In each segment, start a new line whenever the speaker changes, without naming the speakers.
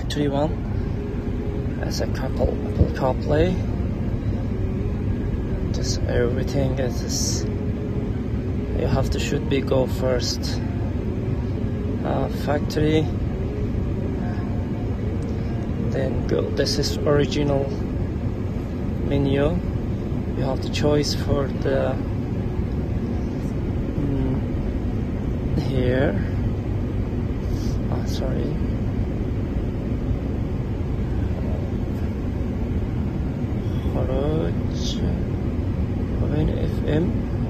factory one as a Apple CarPlay. Just everything is this. You have to should be go first factory, then go. This is original menu. You have the choice for the here. Sorry. خروج وين FM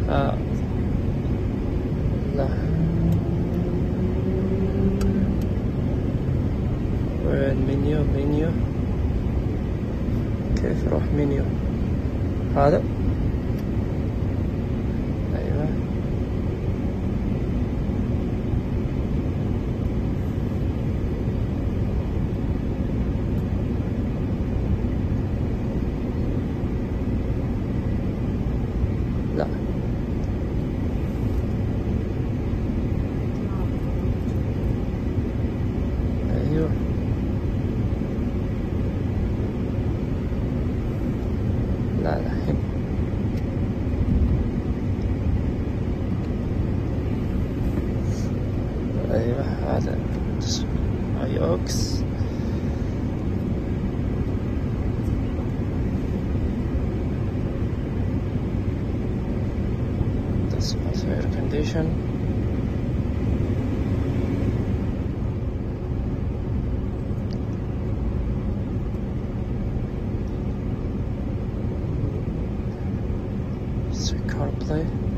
لا وين منيو كيف اروح منيو هذا ايوه لا ايوه لا هنا ايوه هذا ايوكس this was air condition. It's a CarPlay.